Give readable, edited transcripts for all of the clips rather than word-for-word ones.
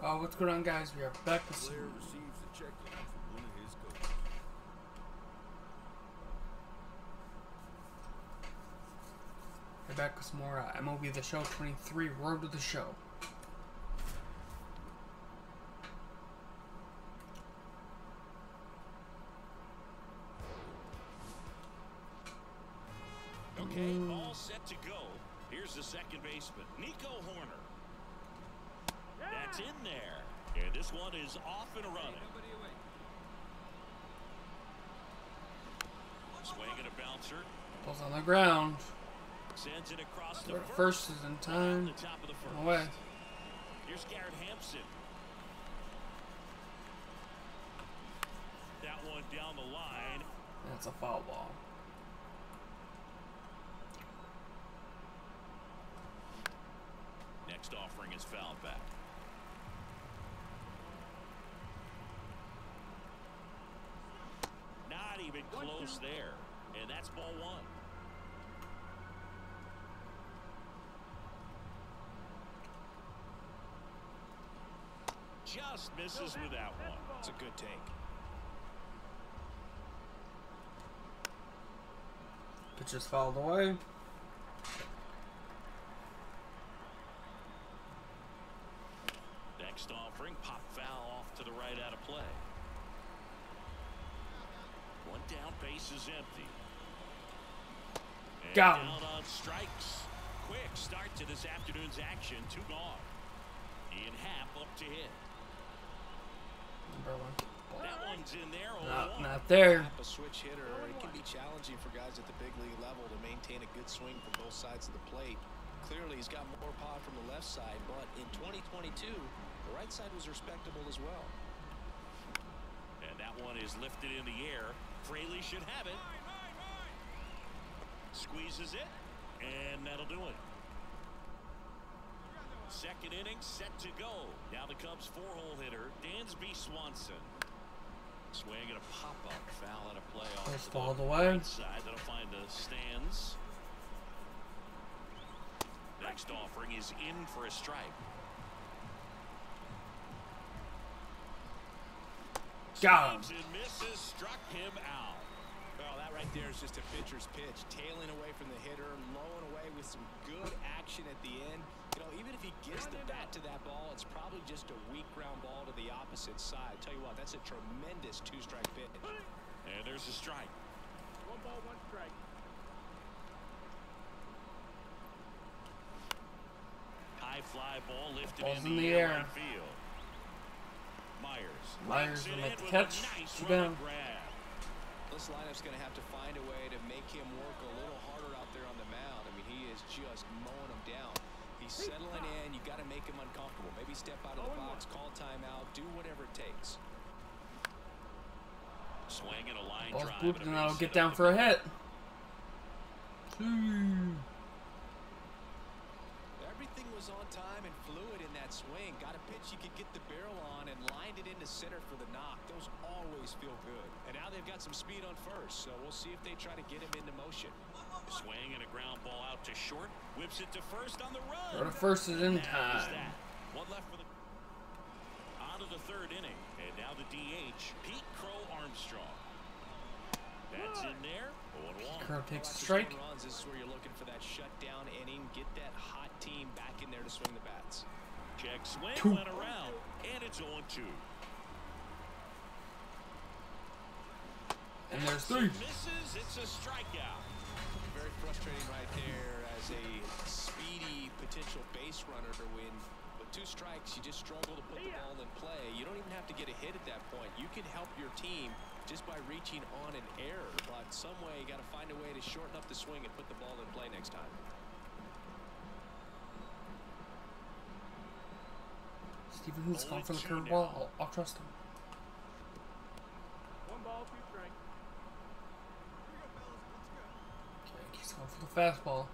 What's going on, guys? We are back with some... receives the check-in from one of his coaches. We're back with some more MLB The Show 23 Road to the Show. Okay, all set to go. Here's the second baseman, Nico Horner. That's in there. And this one is off and running. Swinging a bouncer. Ball's on the ground. Sends it across the first is in time. The top of the first. Away. Here's Garrett Hampson. That one down the line. That's a foul ball. Next offering is fouled back. Not even close there. And that's ball one. Just misses with that one. It's a good take. Pitch just fouled away. Next offering, pop foul off to the right out of play. One down, base is empty. And Got him. down on strikes. Quick start to this afternoon's action. 2 gone. Ian Happ up to hit. Number one. That one's in there. Not there. A switch hitter, it can be challenging for guys at the big league level to maintain a good swing from both sides of the plate. Clearly, he's got more power from the left side, but in 2022, the right side was respectable as well. And that one is lifted in the air. Fraley should have it. Squeezes it, and that'll do it. Second inning set to go. Now the Cubs 4-hole hitter, Dansby Swanson. Swing and a pop-up foul out of play off Ball the away. right side. That'll find the stands. Next offering is in for a strike. Got him. Swings and misses, struck him out. Well, that right there is just a pitcher's pitch, tailing away from the hitter, lowing away with some good action at the end. You know, even if he gets the bat to that ball, it's probably just a weak ground ball to the opposite side. Tell you what, that's a tremendous 2-strike pitch. And there's a strike. 1 ball, 1 strike. High fly ball lifted Ball's in the air. air. Right field. Myers will make the catch. Nice 2 down. grab. This lineup's going to have to find a way to make him work a little harder out there on the mound. I mean, he is just mowing them down. He's settling in. You got to make him uncomfortable. Maybe step out of the box, call timeout, do whatever it takes. Swing and a line Ball's drive. booped and that'll get down for a hit. Everything was on time and fluid in that swing. Got a pitch you could get the barrel on and lined it into center for the knock. Those always feel good. And now they've got some speed on first, so we'll see if they try to get him into motion. Swing and a ground ball out to short. Whips it to first on the run. Go to first is in That is time. that. One left for the out of the 3rd inning. And now the DH, Pete Crow Armstrong. That's in there. 0-1. Crow takes a strike. Runs, this is where you're looking for that shutdown inning. Get that hot team back in there to swing the bats. Check swing, 2. went around, and it's 0-2. And there's 3. Misses, it's a strikeout. Very frustrating right there as a speedy potential base runner to win. With 2 strikes, you just struggle to put the ball in play. You don't even have to get a hit at that point. You can help your team just by reaching on an error. But some way, you got to find a way to shorten up the swing and put the ball in play next time. Stevens going for the curveball. I'll trust him. 1 ball, 2 strike. Okay, he's going for the fastball.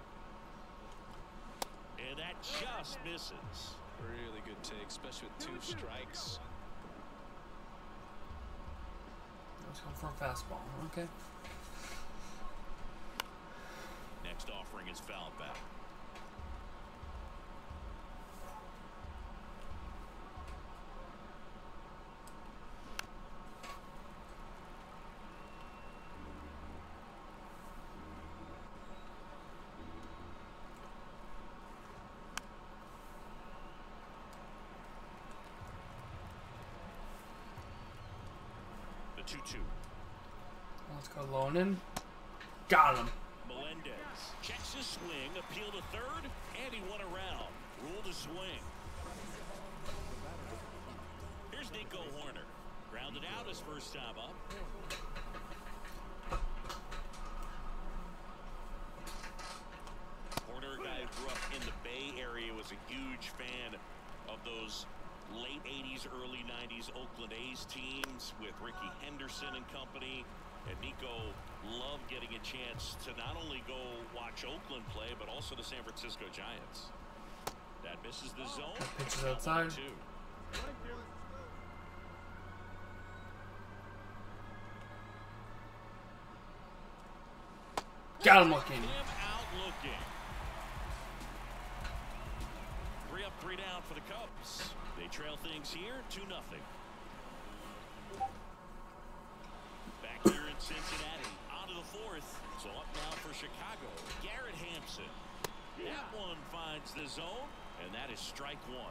And that just misses. Really good take, especially with 2 strikes. He's going for a fastball. Okay. Next offering is fouled back. 2-2. Let's go Lonan. Got him. Melendez checks his swing, appeal to third, and he went around. Rule to swing. Here's Nico Horner. Grounded out his first time up. Horner, a guy who grew up in the Bay Area, was a huge fan of those late 80s, early 90s Oakland A's teams with Ricky Henderson and company. And Nico loved getting a chance to not only go watch Oakland play, but also the San Francisco Giants. That misses the zone. Pitches outside. Got him looking. Out looking. 3 up, 3 down for the Cubs. They trail things here 2-0. Back here in Cincinnati, on to the 4th. So up now for Chicago. Garrett Hampson. That one finds the zone, and that is strike 1.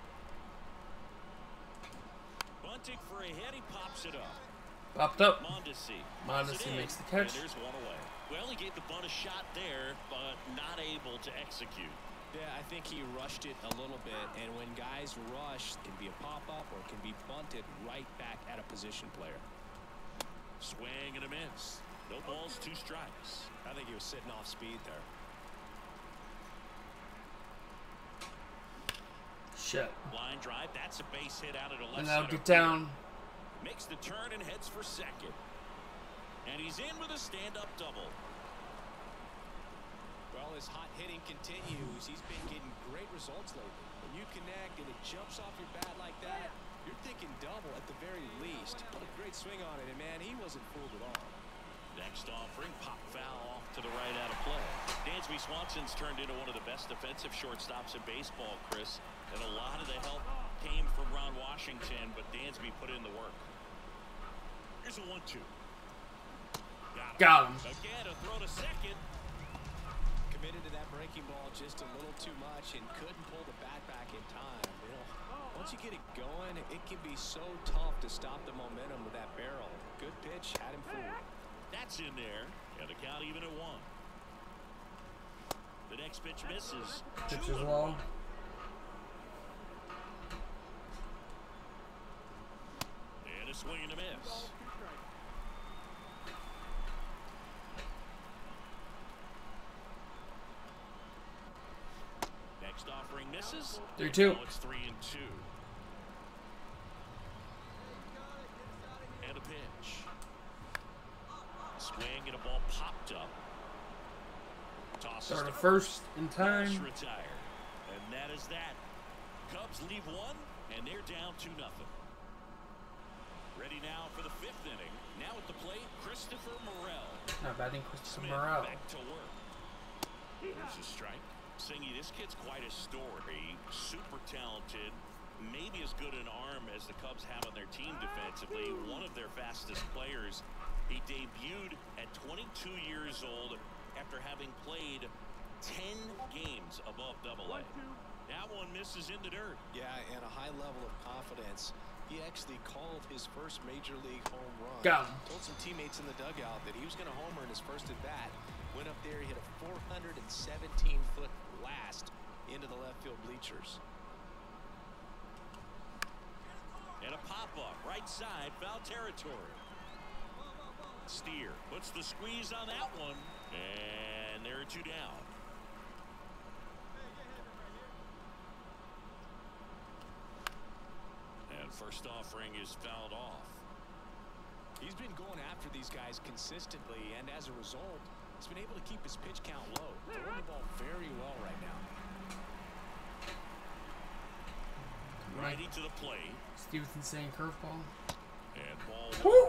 Bunting for a hit, he pops it up. Popped up. Mondesi Makes the catch. And there's one away. Well, he gave the bunt a shot there, but not able to execute. Yeah, I think he rushed it a little bit, and when guys rush, it can be a pop-up or it can be bunted right back at a position player. Swing and a miss. No balls, 2 strikes. I think he was sitting off speed there. Shit. Line drive, that's a base hit out of the left And now center. get down. Makes the turn and heads for second. And he's in with a stand-up double. Well, his hot hitting continues. He's been getting great results lately. When you connect and it jumps off your bat like that, you're thinking double at the very least. What a great swing on it, and man, he wasn't fooled at all. Next offering, pop foul off to the right out of play. Dansby Swanson's turned into one of the best defensive shortstops in baseball, Chris. And a lot of the help came from Ron Washington, but Dansby put in the work. Here's a 1-2. Got him. Again, a throw to second. Committed to that breaking ball just a little too much and couldn't pull the bat back in time. You know, once you get it going, it can be so tough to stop the momentum with that barrel. Good pitch, had him fooled. That's in there, and the count even at 1. The next pitch misses. Pitch as well. And a swing and a miss. Next offering misses. 3-2. Now it's 3-2. And a pitch. Swing and a ball popped up. Tosses Start to at first in Rush time. retire. And that is that. Cubs leave 1, and they're down 2-0. Ready now for the 5th inning. Now at the plate, Christopher Morel. Not batting Christopher Smith Morel. back to work. There's a strike. Singy, this kid's quite a story. Super talented. Maybe as good an arm as the Cubs have on their team defensively. One of their fastest players. He debuted at 22 years old after having played 10 games above AA. That one misses in the dirt. Yeah, and a high level of confidence. He actually called his first major league home run. Got him. Told some teammates in the dugout that he was going to homer in his first at bat. Went up there, hit a 417-foot blast into the left field bleachers. And a pop-up, right side, foul territory. Steer puts the squeeze on that one, and there are 2 down. And first offering is fouled off. He's been going after these guys consistently, and as a result, he's been able to keep his pitch count low. Throwing the ball very well right now. Righty to the plate. Stevenson saying curveball. And ball Woo!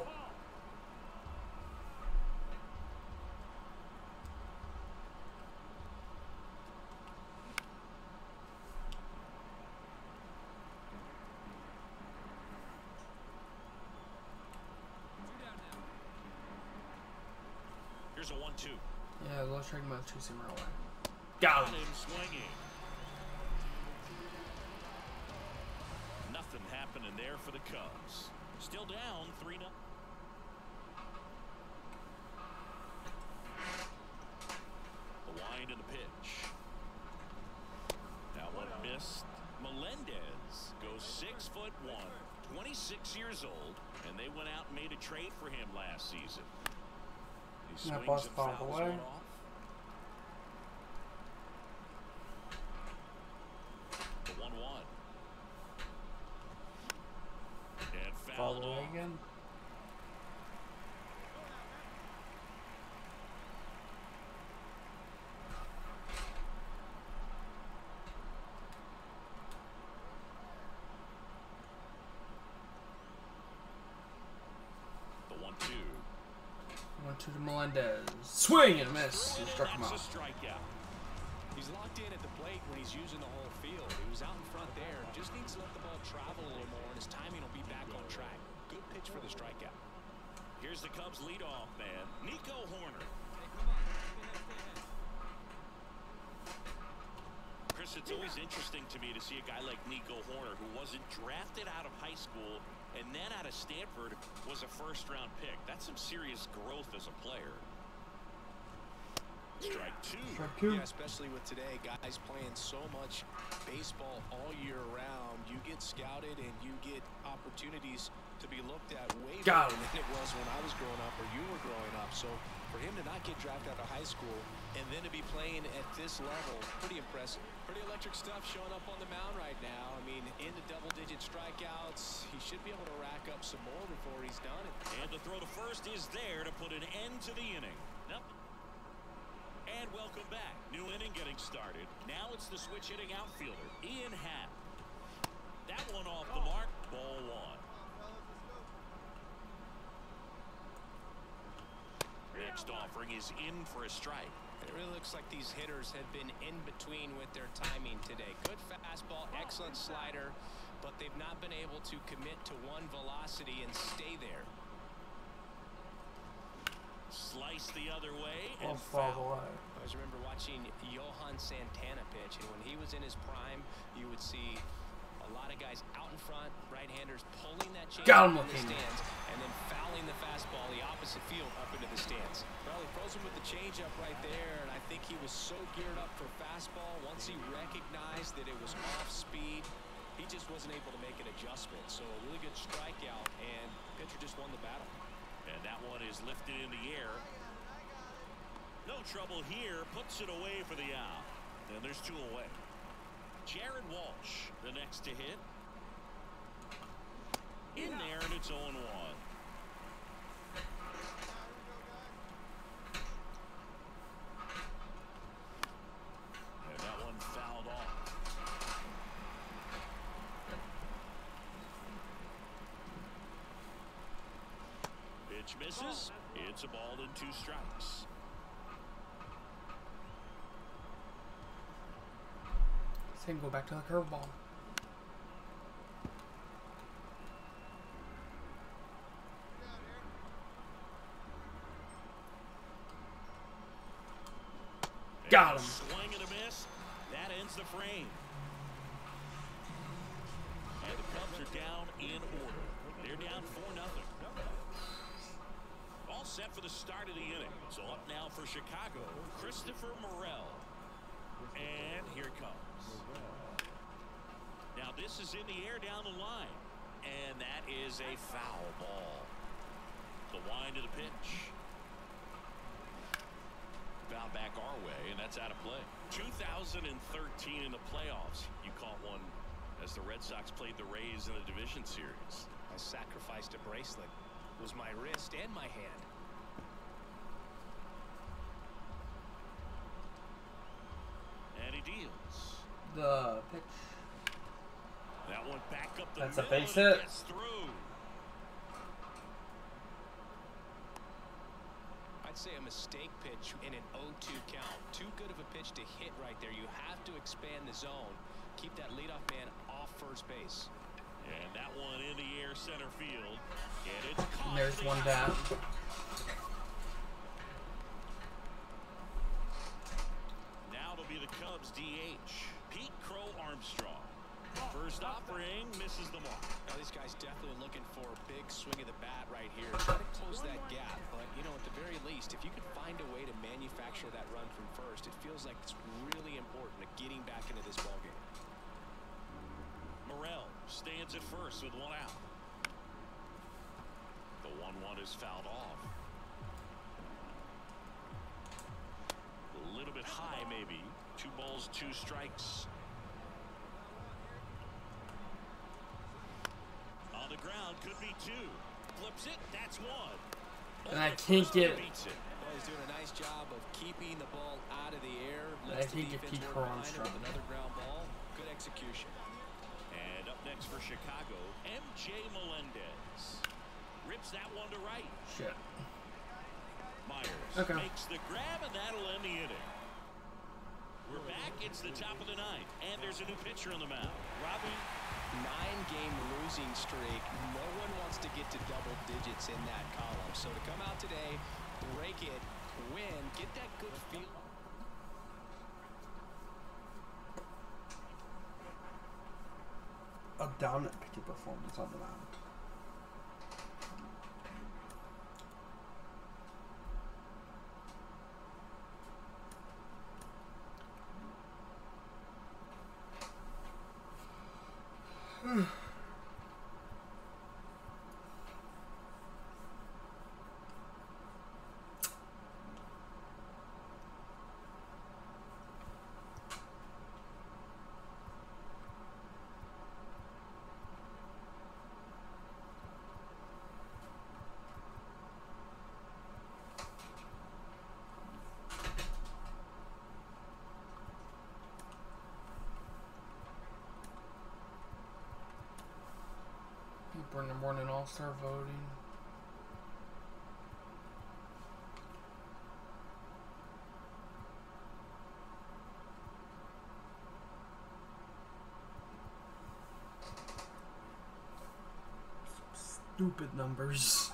Here's a 1-2. Yeah, low strike mode, chasing him away. Got him. Him swinging. Nothing happening there for the Cubs. Still down 3-0. 6'1", 26 years old, and they went out and made a trade for him last season. He That swings ball's and fouled fouls away. one off. The 1-1. And fouled Foul away off. again. The 1-2. 1-2 to Melendez. Swing and a miss. He struck him That's a out. strikeout. He's locked in at the plate when he's using the whole field. He was out in front there. Just needs to let the ball travel a little more, and his timing will be back on track. Good pitch for the strikeout. Here's the Cubs leadoff man, Nico Horner. Chris, it's always interesting to me to see a guy like Nico Horner, who wasn't drafted out of high school and then out of Stanford was a first-round pick. That's some serious growth as a player. Strike two. Strike two. Yeah, especially with today, guys playing so much baseball all year round. You get scouted and you get opportunities to be looked at way Got better him. than it was when I was growing up or you were growing up. So for him to not get drafted out of high school and then to be playing at this level, pretty impressive. Pretty electric stuff showing up on the mound right now. I mean, into double-digit strikeouts. He should be able to rack up some more before he's done it. And the throw to first is there to put an end to the inning. Nope. And welcome back. New inning getting started. Now it's the switch hitting outfielder, Ian Happ. That one off the mark. Ball one. Next offering is in for a strike. It really looks like these hitters have been in between with their timing today. Good fastball, excellent slider, but they've not been able to commit to one velocity and stay there. Slice the other way and Ball foul foul. away. I always remember watching Johan Santana pitch, and when he was in his prime, you would see a lot of guys out in front, right-handers pulling that change Got him up in the looking. stands, and then fouling the fastball the opposite field up into the stands. Well, he froze him with the changeup right there, and I think he was so geared up for fastball. Once he recognized that it was off speed, he just wasn't able to make an adjustment. So a really good strikeout, and pitcher just won the battle. And that one is lifted in the air. No trouble here. Puts it away for the out. And there's two away. Jared Walsh, the next to hit. In there, and it's 0-1. And that one fouled off. Pitch misses. It's a ball and 2 strikes. Same, go back to the curveball. Got him. Swing and a miss. That ends the frame. And the Cubs are down in order. They're down 4-0. All set for the start of the inning. So up now for Chicago, Christopher Morel. And here it comes. Now this is in the air down the line. And that is a foul ball. The wind of the pitch. Foul back our way, and that's out of play. 2013 in the playoffs. You caught one as the Red Sox played the Rays in the division series. I sacrificed a bracelet. It was my wrist and my hand. And he deals. The pitch. That one back up the That's a middle, base and it hit. gets through. I'd say a mistake pitch in an 0-2 count. Too good of a pitch to hit right there. You have to expand the zone. Keep that leadoff man off first base. And that one in the air center field. And it's caught. And there's for the one out. down. Now it'll be the Cubs DH, Pete Crow Armstrong. First offering misses the mark. Now these guys definitely looking for a big swing of the bat right here. Try to close that gap, but you know, at the very least, if you can find a way to manufacture that run from first, it feels like it's really important to getting back into this ballgame. Morel stands at first with one out. The 1-1 is fouled off. A little bit high, maybe. 2 balls, 2 strikes. On the ground, could be 2. Flips it, that's 1. And I can't get it. Well, he's doing a nice job of keeping the ball out of the air. I think if he crunch another ground ball. Good execution. And up next for Chicago, MJ Melendez. Rips that one to right. Shit. Myers makes the grab, and that'll end the inning. We're back. It's the top of the 9th, and there's a new pitcher on the mound. Robbie. 9-game losing streak. No one wants to get to double digits in that column. So to come out today, break it, win, get that good feel. A dominant pitcher performance on the mound. People in the morning all-star voting. Stupid numbers.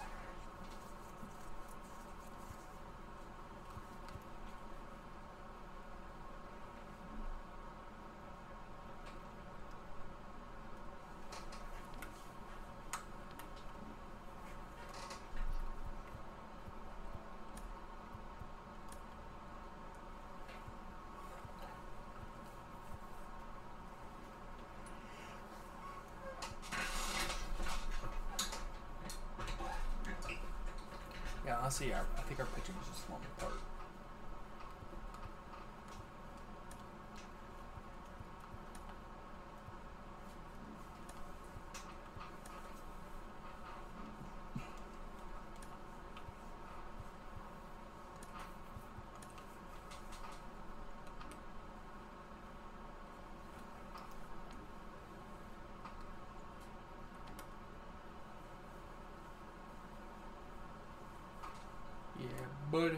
Yeah, honestly, I think our pitching is just falling apart. Yeah, bud.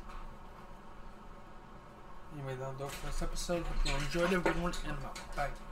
Anyway, that'll do it for this episode. Hope you all enjoyed it. Everyone, and bye.